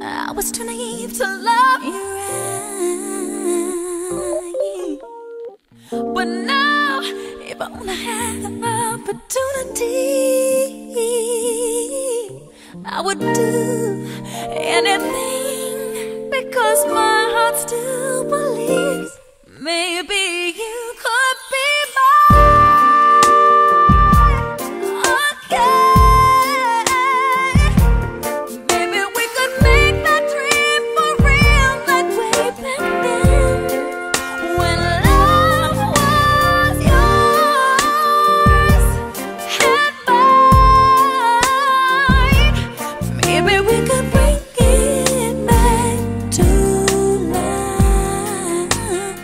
I was too naive to love you right. But now, if I only had the opportunity, I would do anything, because my heart still believes maybe you could be mine again. Maybe we could make that dream for real, like way back then, when love was yours and mine. Maybe we could bring it back to life.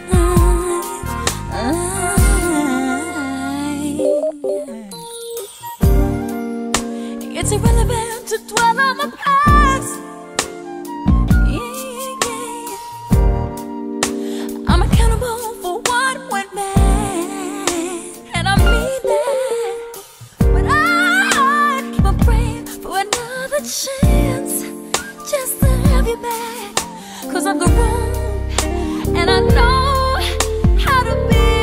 It's irrelevant to dwell on the past. Yeah. I'm accountable for what went bad, and I mean that. But I keep on praying for another chance, just to have you back. 'Cause I'm grown, and I know how to be